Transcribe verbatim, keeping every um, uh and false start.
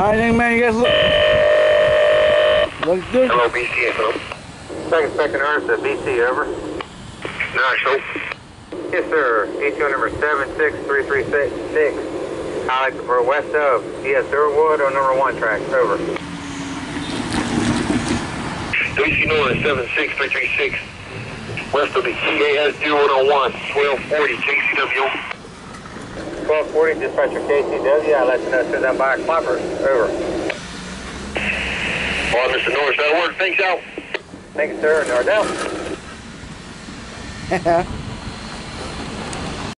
Alright, young man, you guys look. Looks good. Hello, B C, hello. Second, second Earth, uh, B C, over. Nice, hope. Yes, sir. E T O number seven six three three six. I like for west of. He has Durwood on number one track, over. B C North seven six three three six. West of the C A S Durwood on one. twelve forty K C W. twelve forty, dispatcher K C W. I'll let you know as soon as I'm by Cloppers, over. All right, Mister Norris, that'll work. Thanks, out. Thank you, sir. No doubt.